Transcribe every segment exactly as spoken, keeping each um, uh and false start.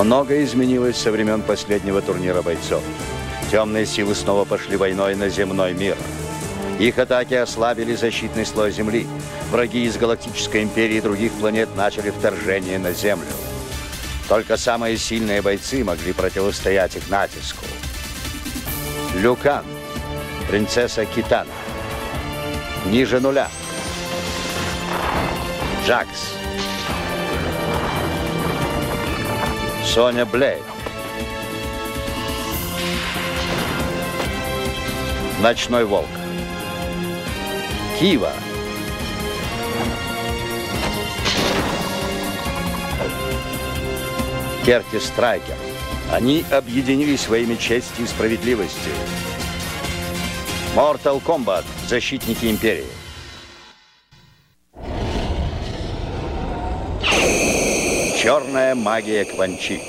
Многое изменилось со времен последнего турнира бойцов. Темные силы снова пошли войной на земной мир. Их атаки ослабили защитный слой Земли. Враги из Галактической империи и других планет начали вторжение на Землю. Только самые сильные бойцы могли противостоять их натиску. Лю Кан, принцесса Китана. Ниже нуля. Джакс. Соня Блейд. Ночной волк. Кива. Кертис Страйкер. Они объединились во имя чести и справедливости. Mortal Kombat. Защитники империи. Черная магия Кван Чи.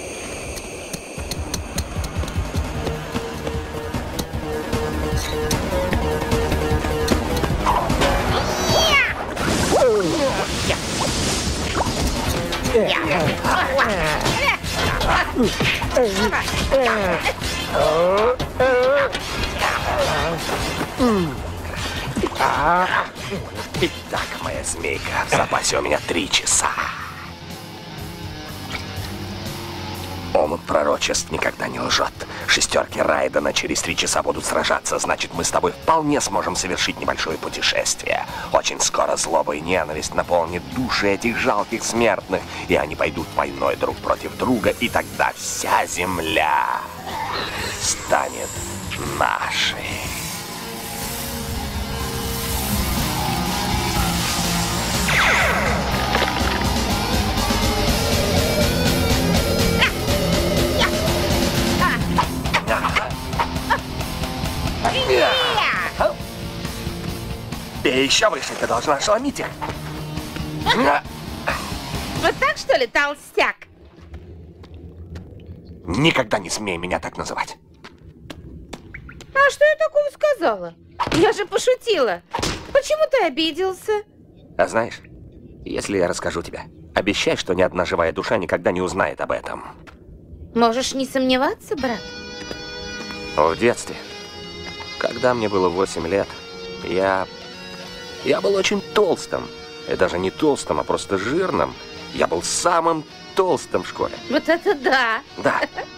Итак, моя змейка, в запасе у меня три часа. Омут пророчеств никогда не лжет. Шестерки Райдена через три часа будут сражаться, значит, мы с тобой вполне сможем совершить небольшое путешествие. Очень скоро злоба и ненависть наполнит души этих жалких смертных, и они пойдут войной друг против друга, и тогда вся земля станет нашей. И еще выше, ты должна ошеломить их. Вот так, что ли, толстяк? Никогда не смей меня так называть. А что я такого сказала? Я же пошутила. Почему ты обиделся? А знаешь, если я расскажу тебе, обещай, что ни одна живая душа никогда не узнает об этом. Можешь не сомневаться, брат? В детстве, когда мне было восемь лет, я... Я был очень толстым. И даже не толстым, а просто жирным. Я был самым толстым в школе. Вот это да! Да.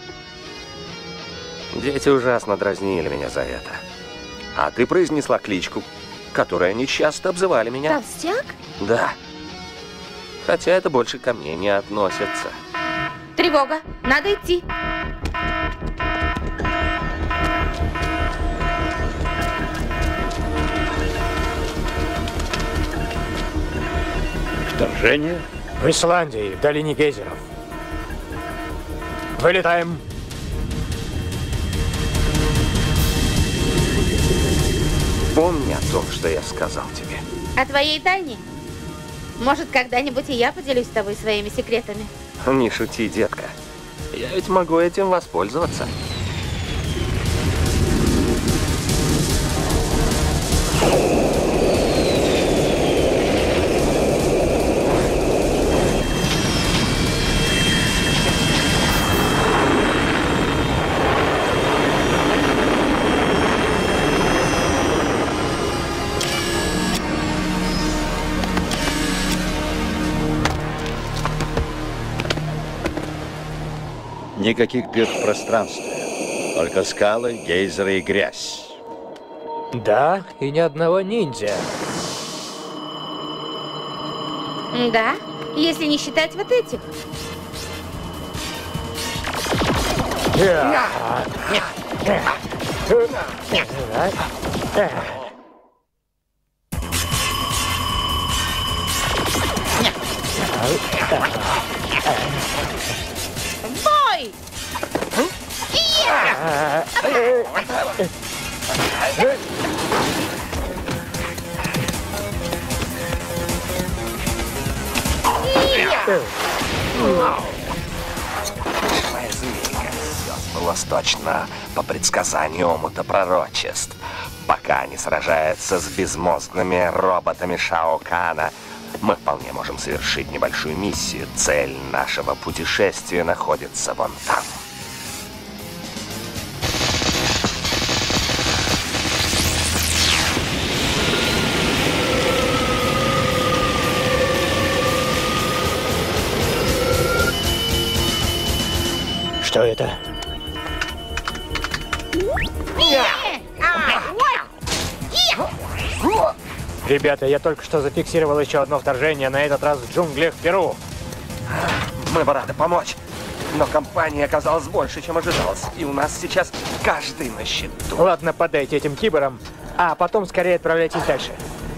Дети ужасно дразнили меня за это. А ты произнесла кличку, которой они часто обзывали меня. Толстяк? Да. Хотя это больше ко мне не относится. Тревога! Надо идти. Вторжение? В Исландии, в долине гейзеров. Вылетаем. Помни о том, что я сказал тебе. О твоей тайне? Может, когда-нибудь и я поделюсь с тобой своими секретами? Не шути, детка. Я ведь могу этим воспользоваться. Никаких пир в пространстве. Только скалы, гейзеры и грязь. Да, и ни одного ниндзя. Да, если не считать вот этих. Бой! Моя змейка, все сбылось точно по предсказанию омута пророчеств. Пока они сражаются с безмозглыми роботами Шао Кана, мы вполне можем совершить небольшую миссию. Цель нашего путешествия находится вон там. Что это? Ребята, я только что зафиксировал еще одно вторжение, на этот раз в джунглях Перу. Мы бы рады помочь, но компания оказалась больше, чем ожидалось. И у нас сейчас каждый на счету. Ладно, подайте этим киберам, а потом скорее отправляйтесь дальше.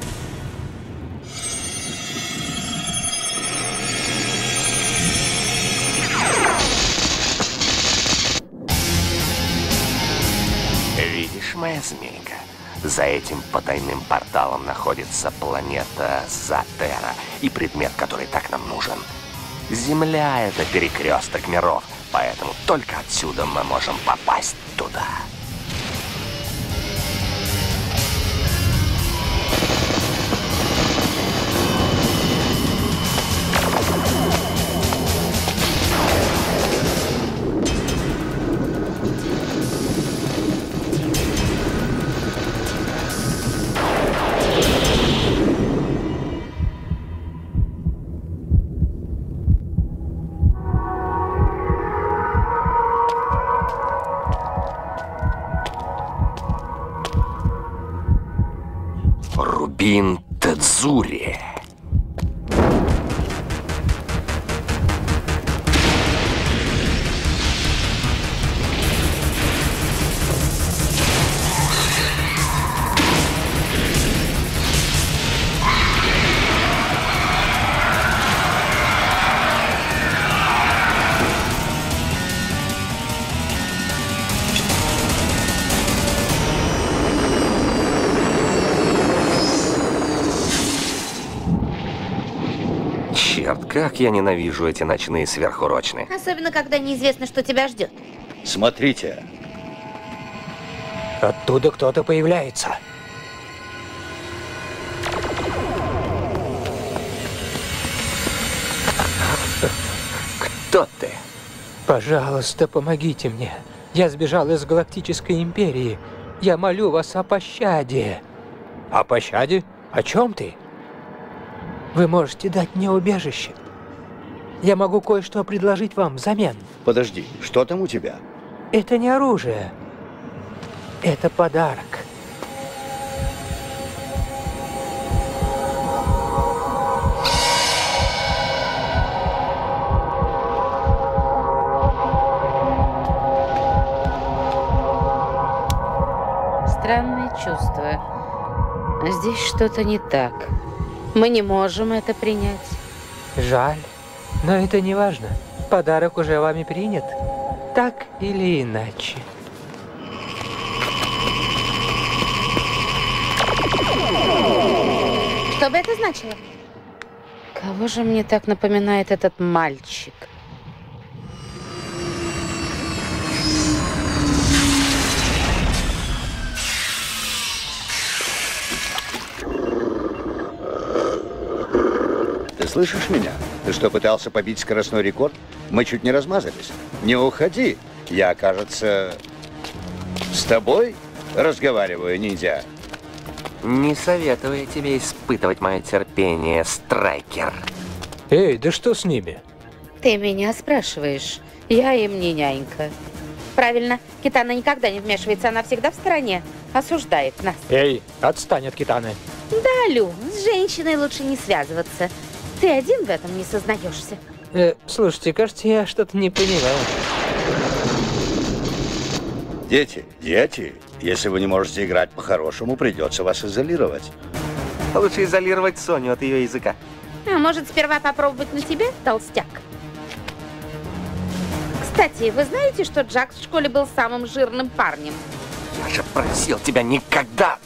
Видишь, моя змейка? За этим потайным порталом находится планета Затера и предмет, который так нам нужен. Земля — это перекресток миров, поэтому только отсюда мы можем попасть туда. Рубин Тедзури. Как я ненавижу эти ночные сверхурочные. Особенно, когда неизвестно, что тебя ждет. Смотрите. Оттуда кто-то появляется. Кто ты? Пожалуйста, помогите мне. Я сбежал из Галактической Империи. Я молю вас о пощаде. О пощаде? О чем ты? Вы можете дать мне убежище. Я могу кое-что предложить вам взамен. Подожди, что там у тебя? Это не оружие. Это подарок. Странное чувство. Здесь что-то не так. Мы не можем это принять. Жаль. Но это не важно. Подарок уже вами принят. Так или иначе. Что бы это значило? Кого же мне так напоминает этот мальчик? Ты слышишь меня? Ты что, пытался побить скоростной рекорд? Мы чуть не размазались. Не уходи. Я, кажется, с тобой разговариваю, ниндзя. Не советую тебе испытывать мое терпение, Страйкер. Эй, да что с ними? Ты меня спрашиваешь. Я им не нянька. Правильно, Китана никогда не вмешивается, она всегда в стороне. Осуждает нас. Эй, отстань от Китаны. Да, Лю, с женщиной лучше не связываться. Ты один в этом не сознаешься. Э, слушайте, кажется, я что-то не понимаю. Дети, дети, если вы не можете играть по-хорошему, придется вас изолировать. Лучше изолировать Соню от ее языка. А может, сперва попробовать на тебе, толстяк? Кстати, вы знаете, что Джакс в школе был самым жирным парнем? Я же просил тебя никогда...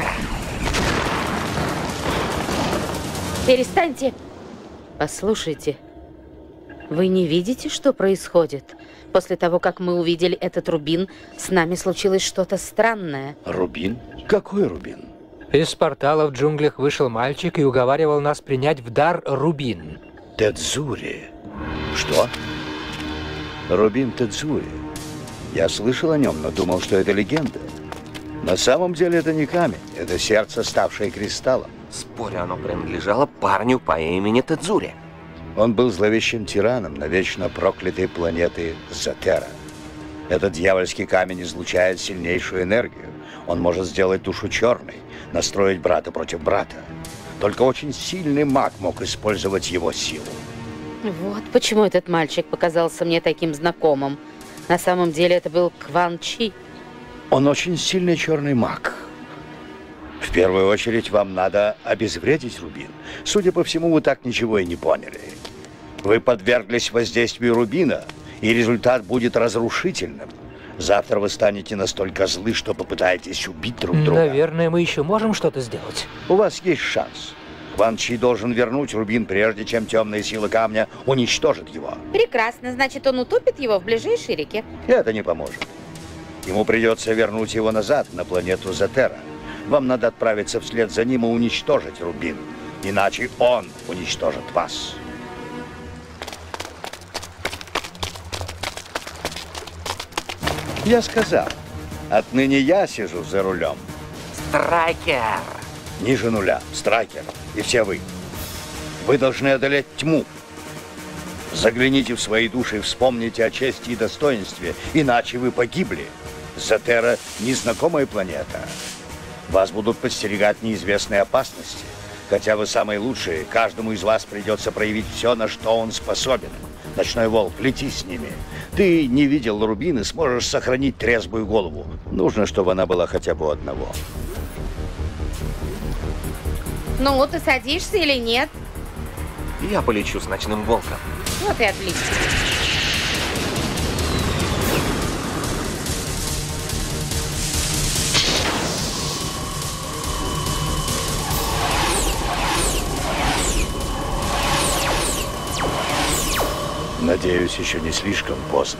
Перестаньте! Послушайте, вы не видите, что происходит? После того, как мы увидели этот рубин, с нами случилось что-то странное. Рубин? Какой рубин? Из портала в джунглях вышел мальчик и уговаривал нас принять в дар рубин. Тедзури. Что? Рубин Тедзури. Я слышал о нем, но думал, что это легенда. На самом деле это не камень, это сердце, ставшее кристаллом. Спорю, оно принадлежало парню по имени Тедзури. Он был зловещим тираном на вечно проклятой планеты Затера. Этот дьявольский камень излучает сильнейшую энергию. Он может сделать душу черной, настроить брата против брата. Только очень сильный маг мог использовать его силу. Вот почему этот мальчик показался мне таким знакомым. На самом деле это был Кван Чи. Он очень сильный черный маг. В первую очередь вам надо обезвредить рубин. Судя по всему, вы так ничего и не поняли. Вы подверглись воздействию рубина, и результат будет разрушительным. Завтра вы станете настолько злы, что попытаетесь убить друг друга. Наверное, мы еще можем что-то сделать. У вас есть шанс. Кван Чи должен вернуть рубин, прежде чем темные силы камня уничтожат его. Прекрасно, значит, он утопит его в ближайшей реке. Это не поможет. Ему придется вернуть его назад, на планету Затера. Вам надо отправиться вслед за ним и уничтожить рубин. Иначе он уничтожит вас. Я сказал, отныне я сижу за рулем. Страйкер! Ниже нуля, Страйкер и все вы. Вы должны одолеть тьму. Загляните в свои души и вспомните о чести и достоинстве, иначе вы погибли. Затера – незнакомая планета. Вас будут подстерегать неизвестные опасности. Хотя вы самые лучшие, каждому из вас придется проявить все, на что он способен. Ночной волк, лети с ними. Ты не видел рубин и сможешь сохранить трезвую голову. Нужно, чтобы она была хотя бы у одного. Ну, ты садишься или нет? Я полечу с ночным волком. Вот и отлично. Надеюсь, еще не слишком поздно.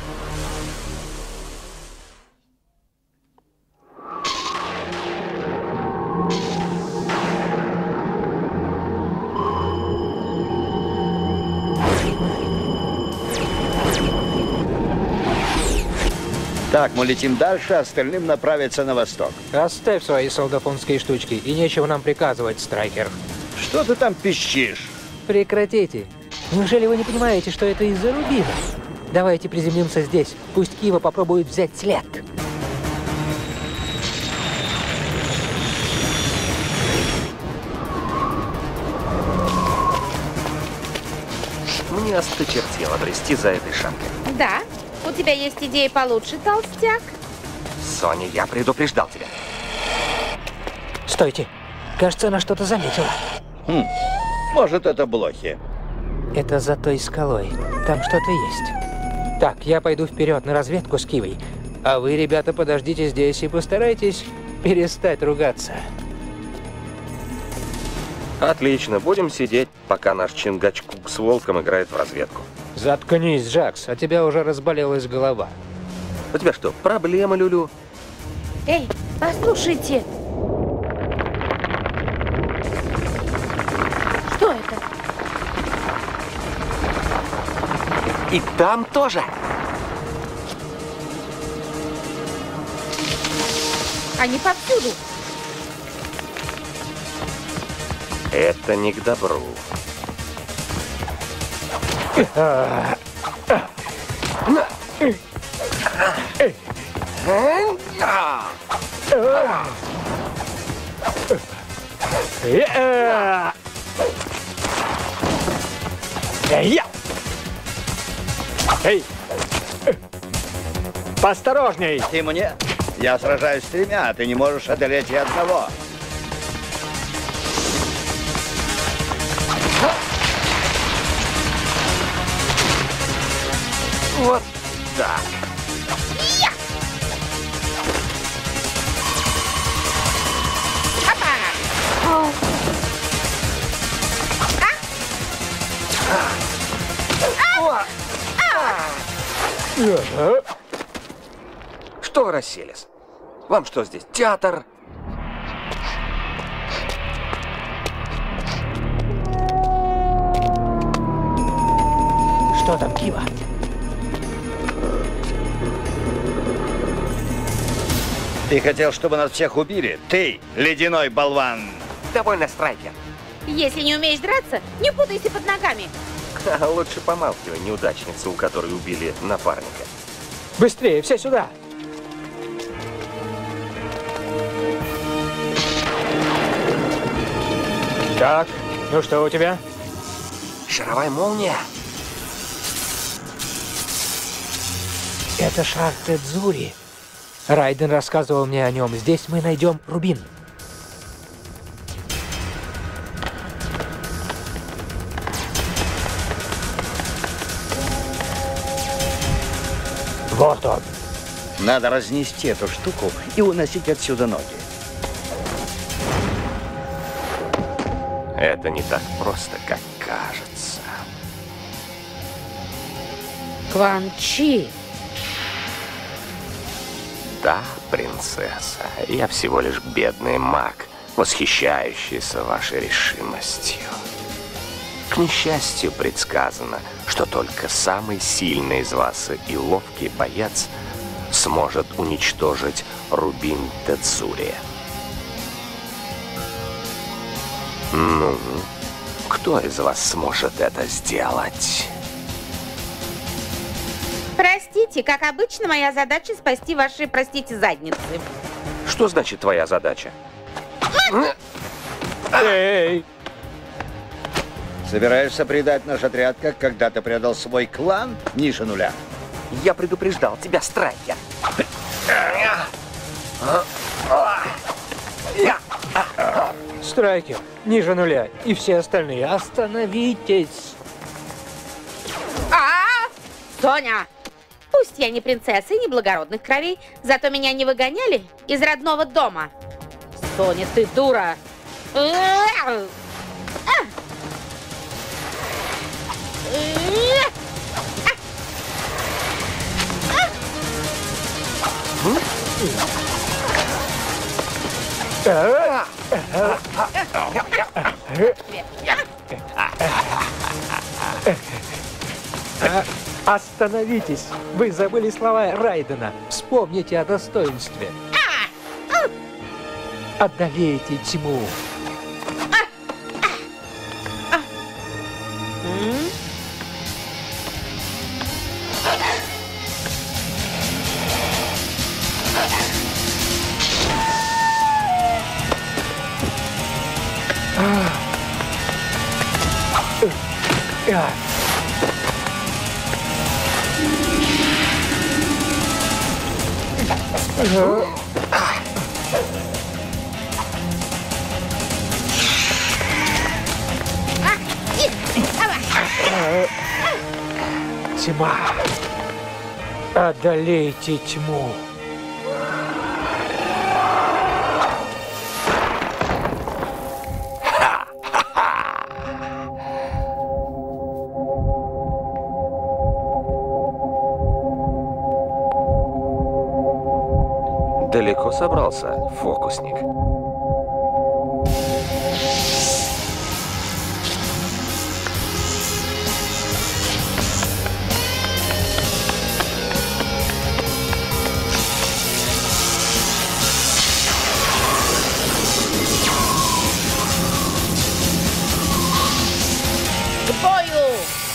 Так, мы летим дальше, остальным направиться на восток. Оставь свои солдафонские штучки, и нечего нам приказывать, Страйкер. Что ты там пищишь? Прекратите. Неужели вы не понимаете, что это из-за рубина? Давайте приземлимся здесь. Пусть Кива попробует взять след. Мне осточертело брести за этой шапкой. Да? У тебя есть идеи получше, толстяк? Соня, я предупреждал тебя. Стойте. Кажется, она что-то заметила. Хм. Может, это блохи. Это за той скалой. Там что-то есть. Так, я пойду вперед на разведку с Кивой. А вы, ребята, подождите здесь и постарайтесь перестать ругаться. Отлично, будем сидеть, пока наш Чингачгук с волком играет в разведку. Заткнись, Джакс, а тебя уже разболелась голова. У тебя что, проблема, Люлю? Эй, послушайте. Что это? И там тоже. Они повсюду. Это не к добру. Эй! Поосторожней! Ты мне? Я сражаюсь с тремя, а ты не можешь одолеть и одного. Вот так. Я! Опа! О. Что расселись? Вам что здесь, театр? Что там, Кива? Ты хотел, чтобы нас всех убили? Ты, ледяной болван! Довольно, Страйкер. Если не умеешь драться, не путайся под ногами. Лучше помалкивай, неудачница, у которой убили напарника. Быстрее, все сюда! Так, ну что у тебя? Шаровая молния. Это шар Тедзури. Райден рассказывал мне о нем. Здесь мы найдем рубин. Вот он. Надо разнести эту штуку и уносить отсюда ноги. Это не так просто, как кажется. Кван Чи. Да, принцесса, я всего лишь бедный маг, восхищающийся вашей решимостью. К несчастью, предсказано, что только самый сильный из вас и ловкий боец сможет уничтожить рубин Тедзури. Ну, кто из вас сможет это сделать? Простите, как обычно, моя задача спасти ваши, простите, задницы. Что значит твоя задача? Эй! Собираешься предать наш отряд, как когда-то предал свой клан ниже нуля? Я предупреждал тебя, Страйкер. Страйкер, ниже нуля. И все остальные, остановитесь. А, Соня! Пусть я не принцесса и не благородных кровей, зато меня не выгоняли из родного дома. Соня, ты дура! Остановитесь! Вы забыли слова Райдена. Вспомните о достоинстве. Одолейте тьму. Тьма. Одолейте тьму. Далеко собрался, фокусник? К бою!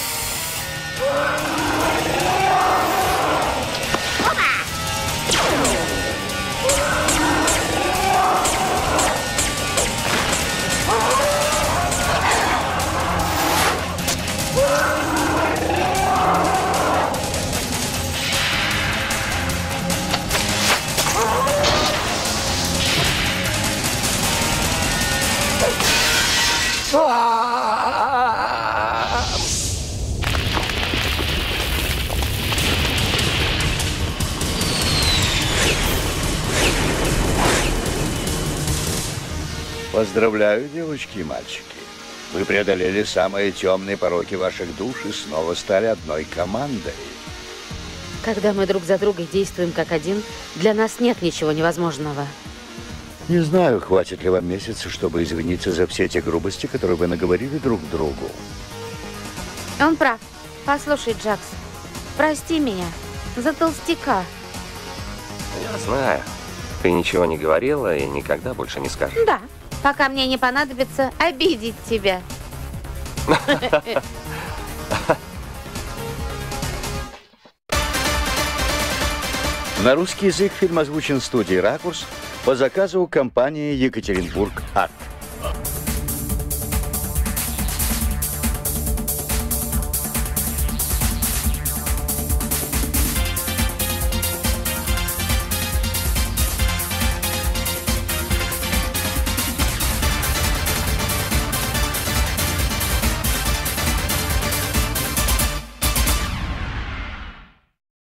Поздравляю, девочки и мальчики. Вы преодолели самые темные пороки ваших душ и снова стали одной командой. Когда мы друг за другом действуем как один, для нас нет ничего невозможного. Не знаю, хватит ли вам месяца, чтобы извиниться за все те грубости, которые вы наговорили друг другу. Он прав. Послушай, Джакс, прости меня за толстяка. Я знаю. Ты ничего не говорила и никогда больше не скажешь. Да, пока мне не понадобится обидеть тебя. На русский язык фильм озвучен студией «Ракурс» по заказу компании «Екатеринбург Арт».